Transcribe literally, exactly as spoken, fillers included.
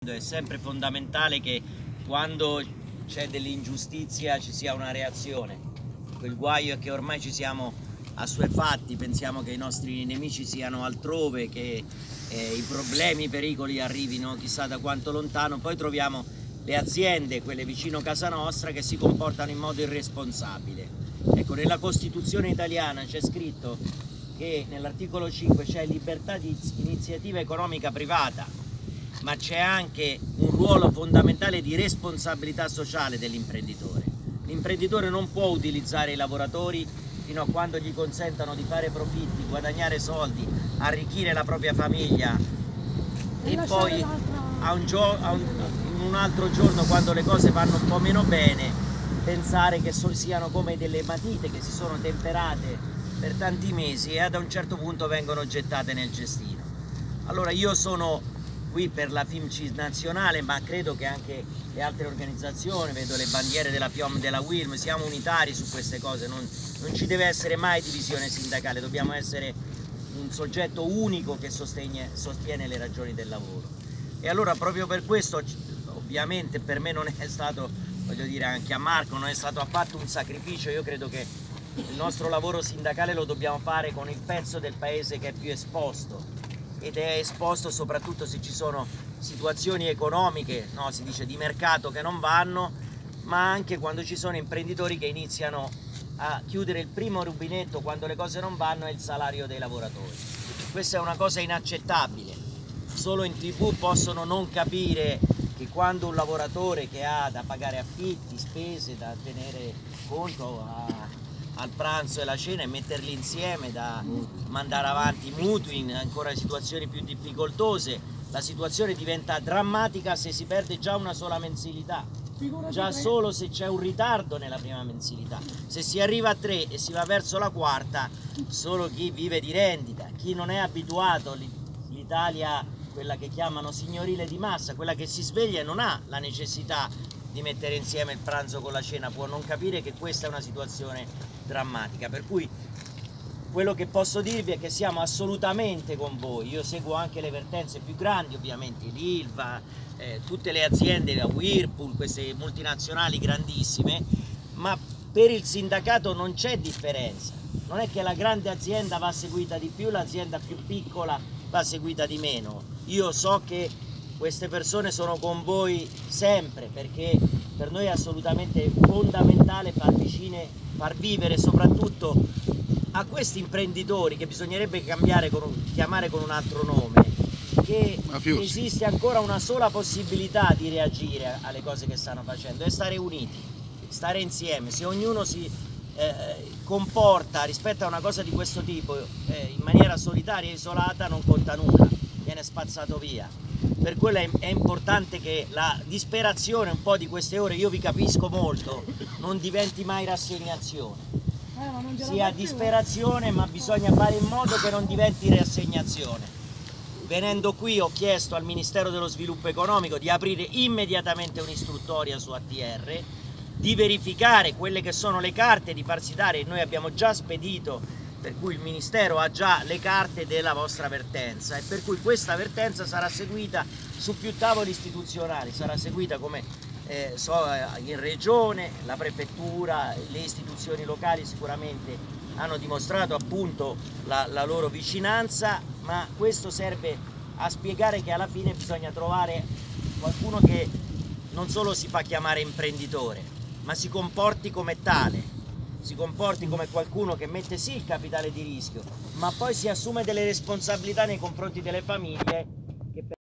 È sempre fondamentale che quando c'è dell'ingiustizia ci sia una reazione. Il guaio è che ormai ci siamo assuefatti, pensiamo che i nostri nemici siano altrove, che eh, i problemi, i pericoli arrivino chissà da quanto lontano, poi troviamo le aziende, quelle vicino casa nostra, che si comportano in modo irresponsabile. Ecco, nella Costituzione italiana c'è scritto che nell'articolo cinque c'è libertà di iniziativa economica privata, ma c'è anche un ruolo fondamentale di responsabilità sociale dell'imprenditore. L'imprenditore non può utilizzare i lavoratori fino a quando gli consentano di fare profitti, guadagnare soldi, arricchire la propria famiglia e, e poi a un, a un, in un altro giorno, quando le cose vanno un po' meno bene, pensare che so, siano come delle matite che si sono temperate per tanti mesi e ad un certo punto vengono gettate nel cestino. Allora io sono qui per la FIMCIS nazionale, ma credo che anche le altre organizzazioni, vedo le bandiere della P I O M, della WILM, siamo unitari su queste cose, non, non ci deve essere mai divisione sindacale, dobbiamo essere un soggetto unico che sostiene, sostiene le ragioni del lavoro. E allora proprio per questo, ovviamente per me non è stato, voglio dire anche a Marco, non è stato affatto un sacrificio, io credo che il nostro lavoro sindacale lo dobbiamo fare con il pezzo del paese che è più esposto, ed è esposto soprattutto se ci sono situazioni economiche, no, si dice di mercato, che non vanno, ma anche quando ci sono imprenditori che iniziano a chiudere il primo rubinetto quando le cose non vanno, è il salario dei lavoratori. Questa è una cosa inaccettabile. Solo in tv possono non capire che quando un lavoratore che ha da pagare affitti, spese, da tenere conto a al pranzo e la cena e metterli insieme, da mandare avanti mutui in ancora situazioni più difficoltose, la situazione diventa drammatica se si perde già una sola mensilità, già solo se c'è un ritardo nella prima mensilità. Se si arriva a tre e si va verso la quarta, solo chi vive di rendita, chi non è abituato, l'Italia, quella che chiamano signorile di massa, quella che si sveglia e non ha la necessità di mettere insieme il pranzo con la cena, può non capire che questa è una situazione drammatica. Per cui quello che posso dirvi è che siamo assolutamente con voi. Io seguo anche le vertenze più grandi, ovviamente l'Ilva, eh, tutte le aziende, la Whirlpool, queste multinazionali grandissime, ma per il sindacato non c'è differenza. Non è che la grande azienda va seguita di più, l'azienda più piccola va seguita di meno. Io so che queste persone sono con voi sempre, perché per noi è assolutamente fondamentale far vicine, far vivere soprattutto a questi imprenditori, che bisognerebbe cambiare con un, chiamare con un altro nome, che Mafiosi. Esiste ancora una sola possibilità di reagire alle cose che stanno facendo, è stare uniti, stare insieme. Se ognuno si eh, comporta rispetto a una cosa di questo tipo eh, in maniera solitaria e isolata, non conta nulla, viene spazzato via. Per quello è, è importante che la disperazione un po' di queste ore, io vi capisco molto, non diventi mai rassegnazione, eh, sia disperazione, ma bisogna fare in modo che non diventi rassegnazione. Venendo qui ho chiesto al Ministero dello Sviluppo Economico di aprire immediatamente un'istruttoria su A T R, di verificare quelle che sono le carte, di farsi dare, noi abbiamo già spedito, per cui il Ministero ha già le carte della vostra vertenza, e per cui questa vertenza sarà seguita su più tavoli istituzionali, sarà seguita come eh, so, in regione, la prefettura, le istituzioni locali sicuramente hanno dimostrato appunto la, la loro vicinanza, ma questo serve a spiegare che alla fine bisogna trovare qualcuno che non solo si fa chiamare imprenditore, ma si comporti come tale. Si comporti come qualcuno che mette sì il capitale di rischio, ma poi si assume delle responsabilità nei confronti delle famiglie